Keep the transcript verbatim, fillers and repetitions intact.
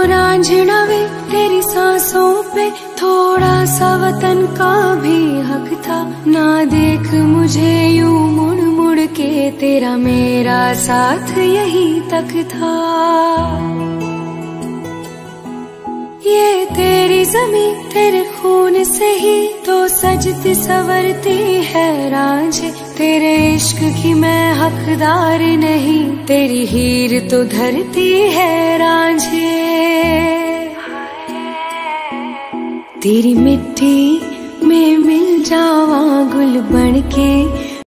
रांझना वे तेरी सांसों पे थोड़ा सा वतन का भी हक था। ना देख मुझे यूं मुड़ मुड़ के, तेरा मेरा साथ यहीं तक था। ये तेरी ज़मीं तेरे खून से ही तो सजती संवरती है रांझे। तेरे इश्क की मैं हकदार नहीं, तेरी हीर तो धरती है रांझे। तेरी मिट्टी में मिल जावा गुल बन के,